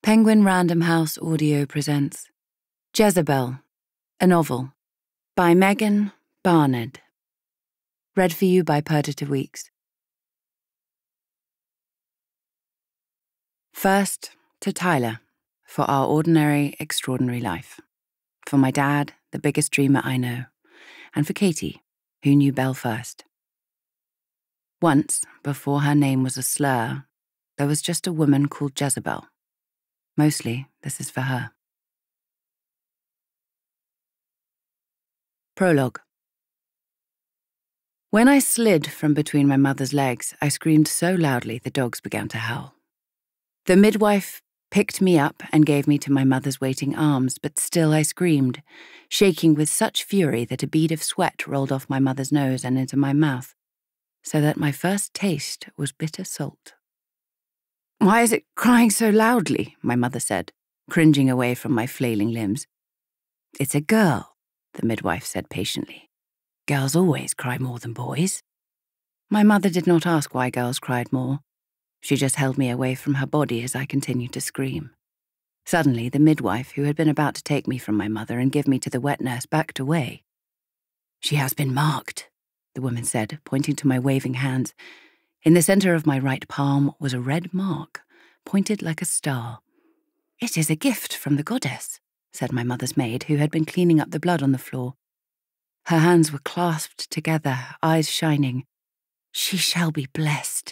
Penguin Random House Audio presents Jezebel, a novel, by Megan Barnard. Read for you by Perdita Weeks. First, to Tyler, for our ordinary, extraordinary life. For my dad, the biggest dreamer I know. And for Katie, who knew Belle first. Once, before her name was a slur, there was just a woman called Jezebel. Mostly, this is for her. Prologue. When I slid from between my mother's legs, I screamed so loudly the dogs began to howl. The midwife picked me up and gave me to my mother's waiting arms, but still I screamed, shaking with such fury that a bead of sweat rolled off my mother's nose and into my mouth, so that my first taste was bitter salt. "Why is it crying so loudly?" my mother said, cringing away from my flailing limbs. "It's a girl," the midwife said patiently. "Girls always cry more than boys." My mother did not ask why girls cried more. She just held me away from her body as I continued to scream. Suddenly, the midwife, who had been about to take me from my mother and give me to the wet nurse, backed away. "She has been marked," the woman said, pointing to my waving hands. In the center of my right palm was a red mark, pointed like a star. "It is a gift from the goddess," said my mother's maid, who had been cleaning up the blood on the floor. Her hands were clasped together, eyes shining. "She shall be blessed."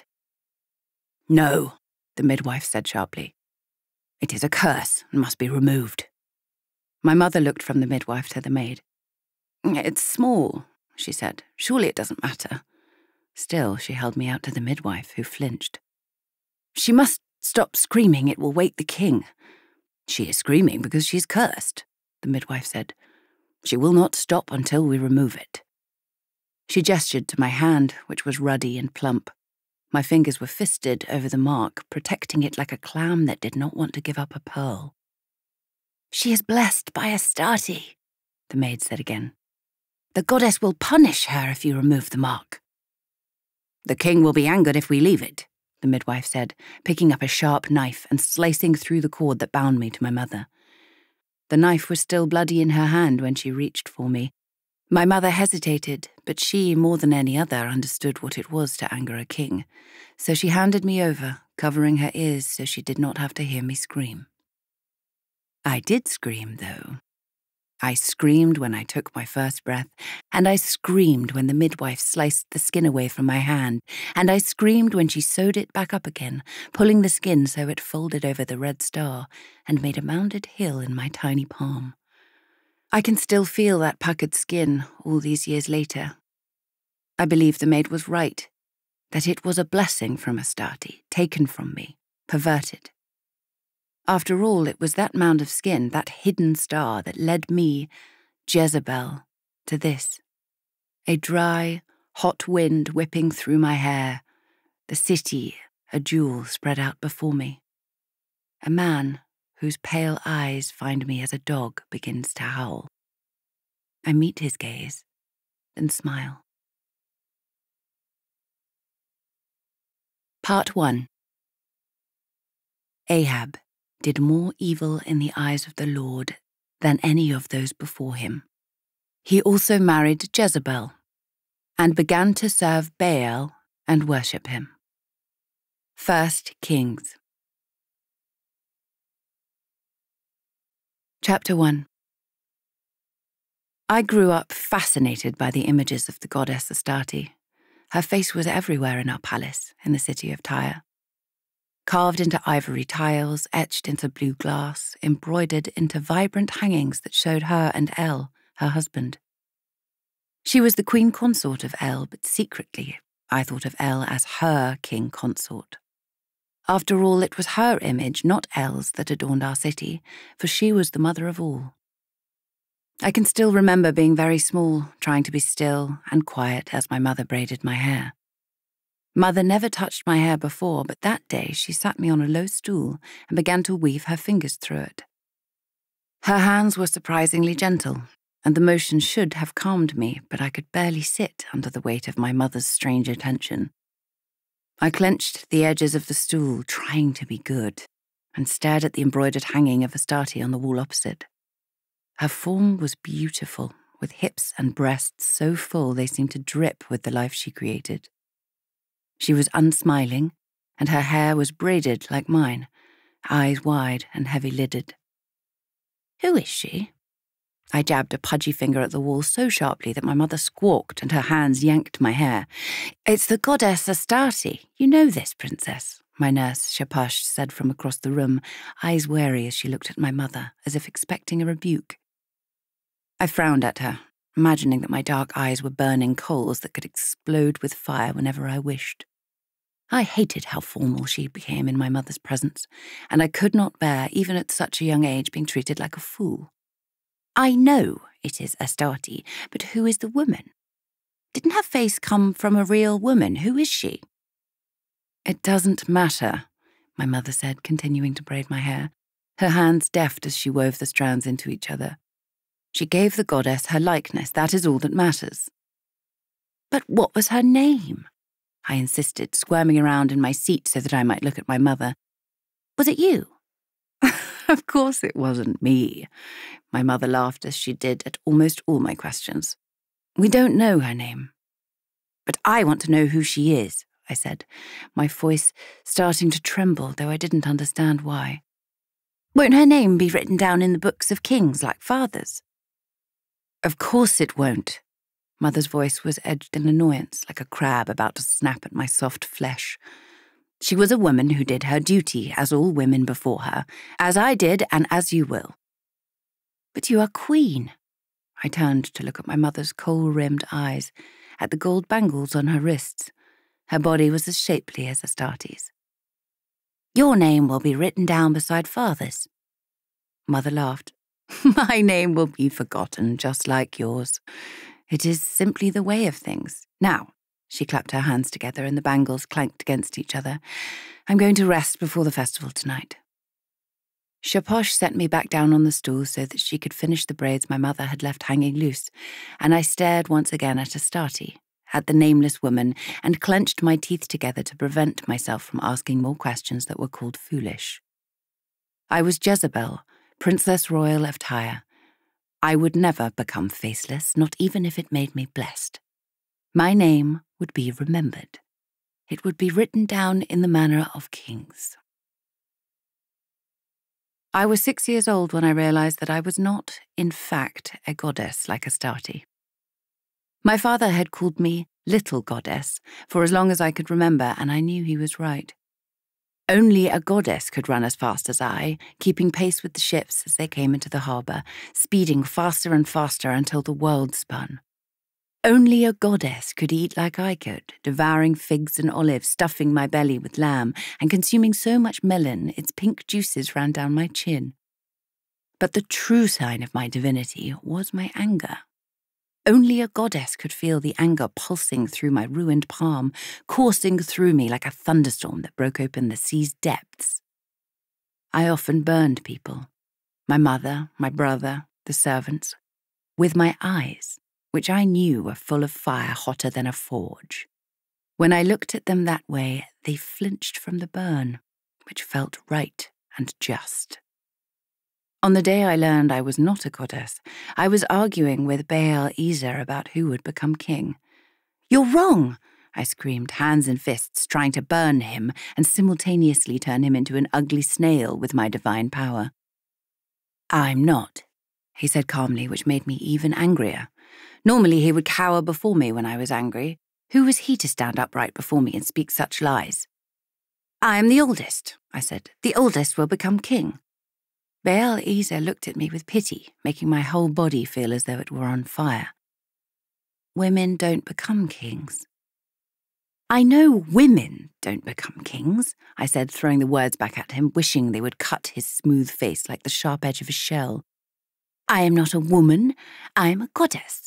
"No," the midwife said sharply. "It is a curse and must be removed." My mother looked from the midwife to the maid. "It's small," she said. "Surely it doesn't matter." Still, she held me out to the midwife, who flinched. "She must stop screaming. It will wake the king." "She is screaming because she's cursed," the midwife said. "She will not stop until we remove it." She gestured to my hand, which was ruddy and plump. My fingers were fisted over the mark, protecting it like a clam that did not want to give up a pearl. "She is blessed by Astarte," the maid said again. "The goddess will punish her if you remove the mark." "The king will be angered if we leave it," the midwife said, picking up a sharp knife and slicing through the cord that bound me to my mother. The knife was still bloody in her hand when she reached for me. My mother hesitated, but she, more than any other, understood what it was to anger a king, so she handed me over, covering her ears so she did not have to hear me scream. I did scream, though. I screamed when I took my first breath, and I screamed when the midwife sliced the skin away from my hand, and I screamed when she sewed it back up again, pulling the skin so it folded over the red star and made a mounded hill in my tiny palm. I can still feel that puckered skin all these years later. I believe the maid was right, that it was a blessing from Astarte, taken from me, perverted. After all, it was that mound of skin, that hidden star, that led me, Jezebel, to this. A dry, hot wind whipping through my hair, the city, a jewel spread out before me. A man whose pale eyes find me as a dog begins to howl. I meet his gaze, then smile. Part 1. Ahab did more evil in the eyes of the Lord than any of those before him. He also married Jezebel and began to serve Baal and worship him. 1 Kings. Chapter 1. I grew up fascinated by the images of the goddess Astarte. Her face was everywhere in our palace in the city of Tyre. Carved into ivory tiles, etched into blue glass, embroidered into vibrant hangings that showed her and El, her husband. She was the queen consort of El, but secretly I thought of El as her king consort. After all, it was her image, not El's, that adorned our city, for she was the mother of all. I can still remember being very small, trying to be still and quiet as my mother braided my hair. Mother never touched my hair before, but that day she sat me on a low stool and began to weave her fingers through it. Her hands were surprisingly gentle, and the motion should have calmed me, but I could barely sit under the weight of my mother's strange attention. I clenched the edges of the stool, trying to be good, and stared at the embroidered hanging of Astarte on the wall opposite. Her form was beautiful, with hips and breasts so full they seemed to drip with the life she created. She was unsmiling, and her hair was braided like mine, eyes wide and heavy-lidded. "Who is she?" I jabbed a pudgy finger at the wall so sharply that my mother squawked and her hands yanked my hair. "It's the goddess Astarte. You know this, princess," my nurse, Shapash, said from across the room, eyes wary as she looked at my mother, as if expecting a rebuke. I frowned at her, imagining that my dark eyes were burning coals that could explode with fire whenever I wished. I hated how formal she became in my mother's presence, and I could not bear, even at such a young age, being treated like a fool. "I know it is Astarte, but who is the woman? Didn't her face come from a real woman? Who is she?" "It doesn't matter," my mother said, continuing to braid my hair, her hands deft as she wove the strands into each other. "She gave the goddess her likeness, that is all that matters." "But what was her name?" I insisted, squirming around in my seat so that I might look at my mother. "Was it you?" "Of course it wasn't me," my mother laughed as she did at almost all my questions. "We don't know her name." "But I want to know who she is," I said, my voice starting to tremble, though I didn't understand why. "Won't her name be written down in the books of kings like father's?" "Of course it won't." Mother's voice was edged in annoyance, like a crab about to snap at my soft flesh. "She was a woman who did her duty, as all women before her, as I did and as you will." "But you are queen." I turned to look at my mother's kohl-rimmed eyes, at the gold bangles on her wrists. Her body was as shapely as Astarte's. "Your name will be written down beside father's." Mother laughed. "My name will be forgotten, just like yours. It is simply the way of things. Now," she clapped her hands together and the bangles clanked against each other, "I'm going to rest before the festival tonight." Shaposh set me back down on the stool so that she could finish the braids my mother had left hanging loose, and I stared once again at Astarte, at the nameless woman, and clenched my teeth together to prevent myself from asking more questions that were called foolish. I was Jezebel, Princess Royal of Tyre. I would never become faceless, not even if it made me blessed. My name would be remembered. It would be written down in the manner of kings. I was 6 years old when I realized that I was not, in fact, a goddess like Astarte. My father had called me Little Goddess for as long as I could remember, and I knew he was right. Only a goddess could run as fast as I, keeping pace with the ships as they came into the harbour, speeding faster and faster until the world spun. Only a goddess could eat like I could, devouring figs and olives, stuffing my belly with lamb, and consuming so much melon its pink juices ran down my chin. But the true sign of my divinity was my anger. Only a goddess could feel the anger pulsing through my ruined palm, coursing through me like a thunderstorm that broke open the sea's depths. I often burned people, my mother, my brother, the servants, with my eyes, which I knew were full of fire hotter than a forge. When I looked at them that way, they flinched from the burn, which felt right and just. On the day I learned I was not a goddess, I was arguing with Baal-Ezer about who would become king. "You're wrong!" I screamed, hands and fists, trying to burn him and simultaneously turn him into an ugly snail with my divine power. "I'm not," he said calmly, which made me even angrier. Normally he would cower before me when I was angry. Who was he to stand upright before me and speak such lies? "I am the oldest," I said. "The oldest will become king." Baal-Ezer looked at me with pity, making my whole body feel as though it were on fire. "Women don't become kings." "I know women don't become kings," I said, throwing the words back at him, wishing they would cut his smooth face like the sharp edge of a shell. "I am not a woman, I am a goddess."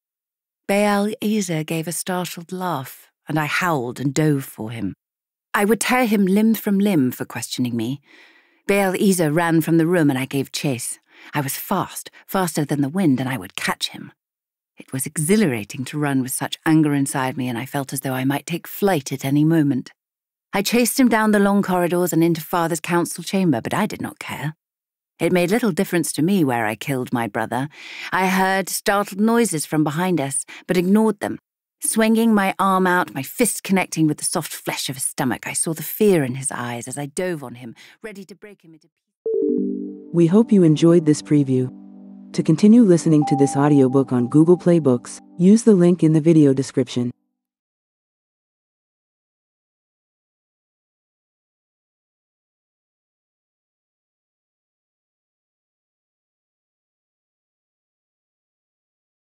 Baal-Ezer gave a startled laugh, and I howled and dove for him. I would tear him limb from limb for questioning me. Baal-Ezer ran from the room and I gave chase. I was fast, faster than the wind, and I would catch him. It was exhilarating to run with such anger inside me, and I felt as though I might take flight at any moment. I chased him down the long corridors and into Father's council chamber, but I did not care. It made little difference to me where I killed my brother. I heard startled noises from behind us, but ignored them. Swinging my arm out, my fist connecting with the soft flesh of his stomach, I saw the fear in his eyes as I dove on him, ready to break him into pieces. We hope you enjoyed this preview. To continue listening to this audiobook on Google Play Books, use the link in the video description.